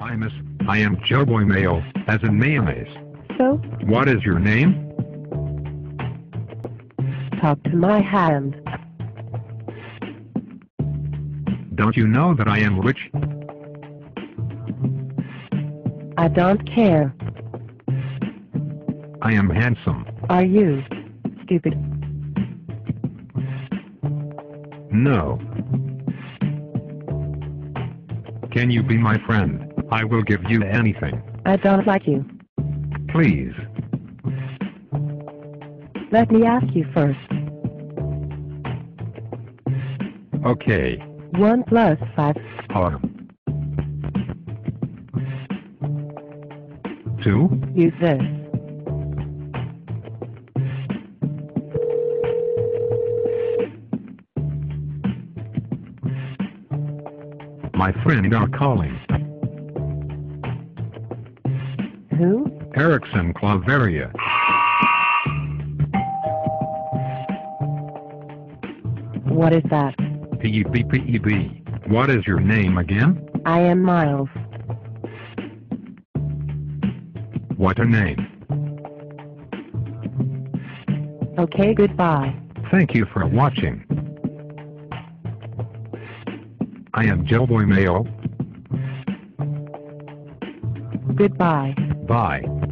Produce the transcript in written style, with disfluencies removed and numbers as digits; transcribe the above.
Hi miss, I am Joeboy Mayo, as in mayonnaise. So, What is your name? talk to my hand. Don't you know that I am rich? I don't care. I am handsome. Are you stupid? No. Can you be my friend? I will give you anything. I don't like you. Please. Let me ask you first. Okay. 1 plus 5. Autumn. 2. Use this. My friend are calling. Who? Erickson Claveria. What is that? P-E-B-P-E-B. What is your name again? I am Miles. What a name. Okay, goodbye. Thank you for watching. I am Joeboy Mayo. Goodbye. Bye.